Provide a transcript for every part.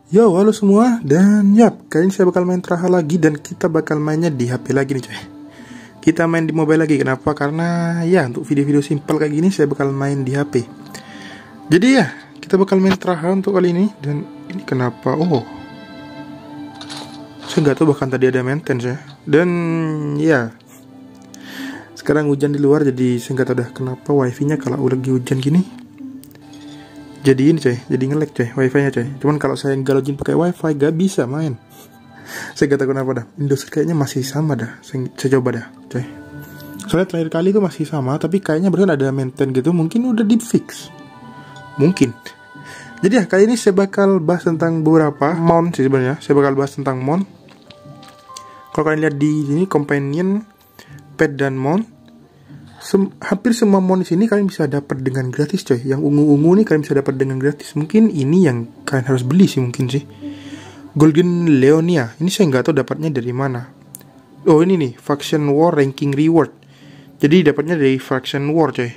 Yo, halo semua, dan yap, kali ini saya bakal main Traha lagi, dan kita bakal mainnya di HP lagi nih coy. Kita main di mobile lagi, kenapa? Karena ya, untuk video-video simpel kayak gini saya bakal main di HP. Jadi ya, kita bakal main Traha untuk kali ini. Dan ini kenapa? Oh, saya nggak tahu bahkan tadi ada maintenance ya. Dan ya, sekarang hujan di luar, jadi saya nggak tahu dah kenapa wifi-nya kalau lagi hujan gini jadi ini coy, jadi nge-lag coy, wifi-nya coy. Cuman kalau saya nggak login pakai wifi, gak bisa main. Saya gak tahu kenapa dah. Industri kayaknya masih sama dah. Saya coba dah coy. Soalnya terakhir kali itu masih sama, tapi kayaknya barusan ada maintain gitu. Mungkin udah di fix. Mungkin. Jadi ya, kali ini saya bakal bahas tentang beberapa mount sih sebenarnya. Saya bakal bahas tentang mount. Kalau kalian lihat di sini, companion, pet, dan mount. Hampir semua mount di sini kalian bisa dapat dengan gratis coy. Yang ungu-ungu nih kalian bisa dapat dengan gratis. Mungkin ini yang kalian harus beli sih, mungkin sih. Golden Leonia. Ini saya nggak tahu dapatnya dari mana. Oh, ini nih, Faction War Ranking Reward. Jadi dapatnya dari Faction War coy.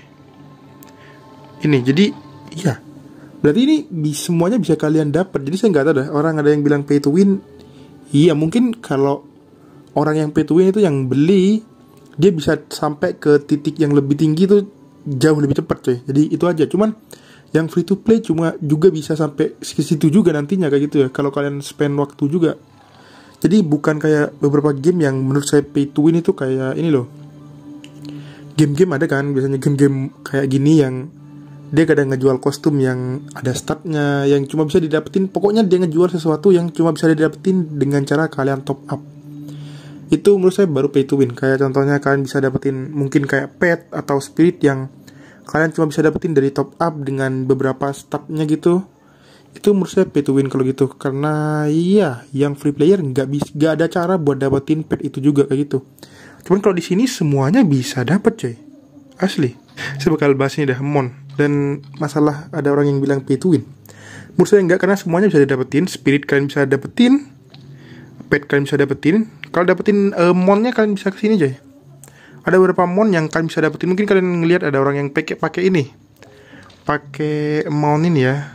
Ini jadi iya. Berarti ini semuanya bisa kalian dapat. Jadi saya nggak tahu dah. Orang ada yang bilang pay to win. Iya, mungkin kalau orang yang pay to win itu yang beli, dia bisa sampai ke titik yang lebih tinggi tuh jauh lebih cepat coy. Jadi itu aja. Cuman yang free to play cuma juga bisa sampai ke situ juga nantinya kayak gitu ya. Kalau kalian spend waktu juga. Jadi bukan kayak beberapa game yang menurut saya pay to win itu kayak ini loh. Game-game ada kan biasanya game-game kayak gini yang dia kadang ngejual kostum yang ada statnya, yang cuma bisa didapetin. Pokoknya dia ngejual sesuatu yang cuma bisa didapetin dengan cara kalian top up. Itu menurut saya baru pay to win. Kayak contohnya kalian bisa dapetin mungkin kayak pet atau spirit yang kalian cuma bisa dapetin dari top up dengan beberapa statnya gitu. Itu menurut saya pay to win kalau gitu. Karena iya, yang free player nggak ada cara buat dapetin pet itu juga kayak gitu. Cuman kalau di sini semuanya bisa dapet coy. Asli. Saya bakal bahas ini dah mon. Dan masalah ada orang yang bilang pay to win. Menurut saya enggak, karena semuanya bisa didapetin. Spirit kalian bisa dapetin, pet kalian bisa dapetin. Kalau dapetin monnya kalian bisa kesini coy. Ada beberapa mon yang kalian bisa dapetin. Mungkin kalian ngelihat ada orang yang pakai ini, pakai mon ini ya.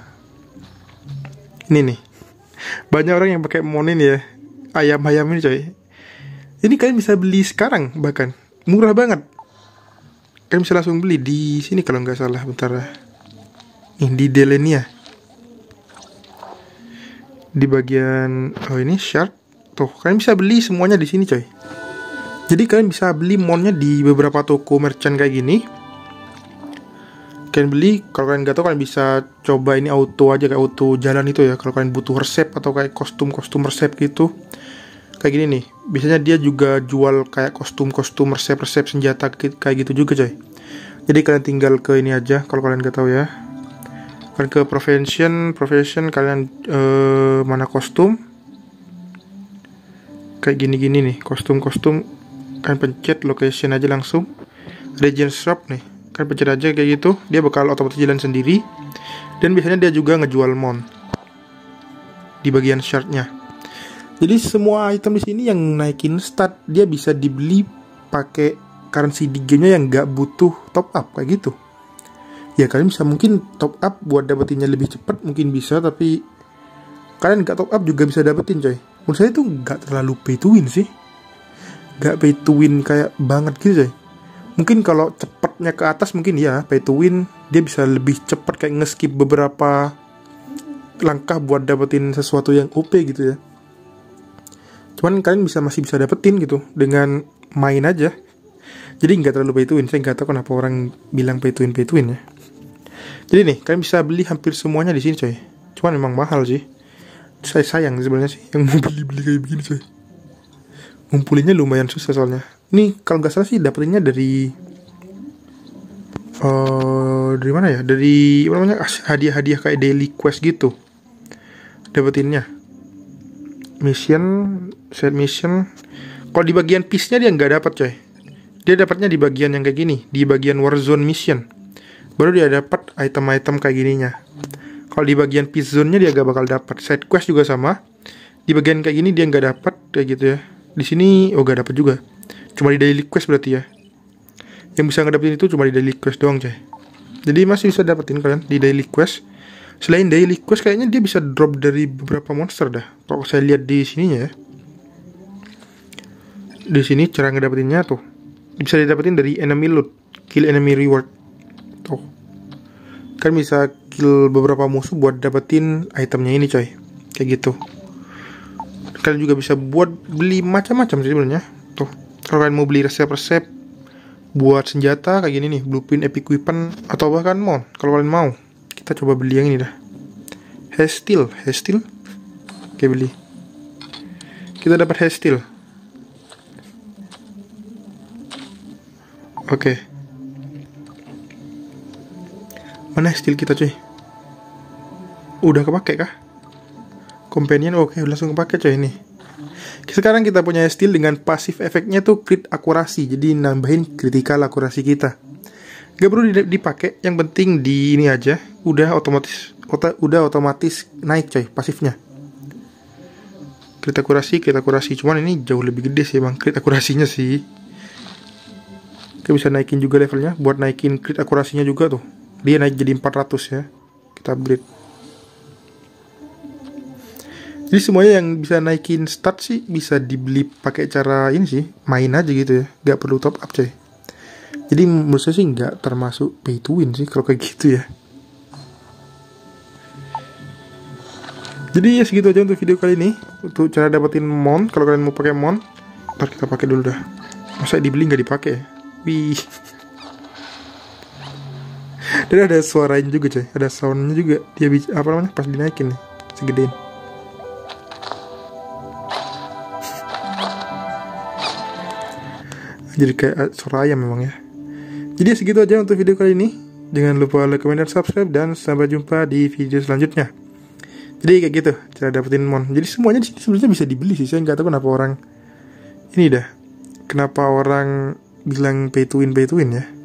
Ini nih, banyak orang yang pakai mon ini ya. Ayam-ayam ini coy. Ini kalian bisa beli sekarang, bahkan murah banget. Kalian bisa langsung beli di sini kalau nggak salah. Bentar ya. Ini di Delenia. Di bagian ini shard. Tuh, kalian bisa beli semuanya di sini coy. Jadi kalian bisa beli monnya di beberapa toko merchant kayak gini. Kalian beli, kalau kalian nggak tahu kalian bisa coba ini auto aja, kayak auto jalan itu ya. Kalau kalian butuh resep atau kayak kostum resep gitu. Kayak gini nih. Biasanya dia juga jual kayak kostum resep senjata kayak gitu juga coy. Jadi kalian tinggal ke ini aja kalau kalian nggak tahu ya. Kalian ke profession kalian mana kostum. Kayak gini-gini nih, kostum kalian pencet location aja langsung. Region shop nih, kalian pencet aja kayak gitu, dia bakal otomatis jalan sendiri. Dan biasanya dia juga ngejual mount di bagian shardnya. Jadi semua item di sini yang naikin stat dia bisa dibeli pakai currency di gamenya yang nggak butuh top up kayak gitu. Ya kalian bisa mungkin top up buat dapetinnya lebih cepat, mungkin bisa, tapi kalian nggak top up juga bisa dapetin coy. Menurut saya itu nggak terlalu pay to win sih. Nggak pay to win kayak banget gitu coy. Mungkin kalau cepatnya ke atas mungkin ya pay to win. Dia bisa lebih cepat kayak nge-skip beberapa langkah buat dapetin sesuatu yang OP gitu ya. Cuman kalian masih bisa dapetin gitu dengan main aja. Jadi nggak terlalu pay to win. Saya nggak tahu kenapa orang bilang pay to win ya. Jadi nih kalian bisa beli hampir semuanya di sini coy. Cuman memang mahal sih. Saya sayang sebenarnya sih yang mau beli kayak begini coy. Ngumpulinnya lumayan susah soalnya. Ini kalau nggak salah sih dapetinnya dari mana ya? Dari apa namanya, hadiah-hadiah kayak daily quest gitu. Dapetinnya set mission. Kalau di bagian piece-nya dia nggak dapat coy. Dia dapatnya di bagian yang kayak gini, di bagian Warzone mission. Baru dia dapat item-item kayak gininya. Kalau di bagian peace zone-nya dia gak bakal dapat. Side quest juga sama. Di bagian kayak gini dia nggak dapat kayak gitu ya. Di sini gak dapat juga. Cuma di daily quest berarti ya. Yang bisa ngedapetin itu cuma di daily quest doang coy. Jadi masih bisa dapetin kalian di daily quest. Selain daily quest, kayaknya dia bisa drop dari beberapa monster dah. Kalau saya lihat di sininya ya. Di sini cara ngedapetinnya tuh bisa didapetin dari enemy loot, kill enemy reward. Tuh. Kan bisa kill beberapa musuh buat dapetin itemnya ini coy. Kayak gitu. Kalian juga bisa buat beli macam-macam sih sebenarnya. Tuh. Kalau kalian mau beli resep-resep buat senjata kayak gini nih, blueprint epic weapon atau bahkan mount, kalau kalian mau. Kita coba beli yang ini dah. Hesteel. Oke, beli. Kita dapat Hesteel. Oke. Mana Hesteel kita cuy? Udah kepake kah? Companion oke, langsung kepake coy ini. Sekarang kita punya Hesteel dengan pasif efeknya tuh crit akurasi, jadi nambahin critical akurasi kita. Gak perlu dipakai, yang penting di ini aja udah otomatis naik coy pasifnya. Crit akurasi, cuman ini jauh lebih gede sih bang crit akurasinya sih. Kita bisa naikin juga levelnya, buat naikin crit akurasinya juga tuh. Dia naik jadi 400 ya. Kita upgrade. Jadi semuanya yang bisa naikin stat sih bisa dibeli pakai cara ini sih, main aja gitu ya, gak perlu top up coy. Jadi menurut saya sih nggak termasuk pay to win sih kalau kayak gitu ya. Jadi ya segitu aja untuk video kali ini. Untuk cara dapetin mount, kalau kalian mau pakai mount, ntar kita pakai dulu dah. Masa dibeli nggak dipakai? Wih. Dan ada suarain juga coy, ada soundnya juga. Dia apa namanya pas dinaikin nih, segedein. Jadi kayak suara ayam memang ya. Jadi segitu aja untuk video kali ini. Jangan lupa like, comment, dan subscribe. Dan sampai jumpa di video selanjutnya. Jadi kayak gitu cara dapetin mount. Jadi semuanya di sini sebenarnya bisa dibeli sih. Saya nggak tahu kenapa orang ini dah. Kenapa orang bilang pay to win ya.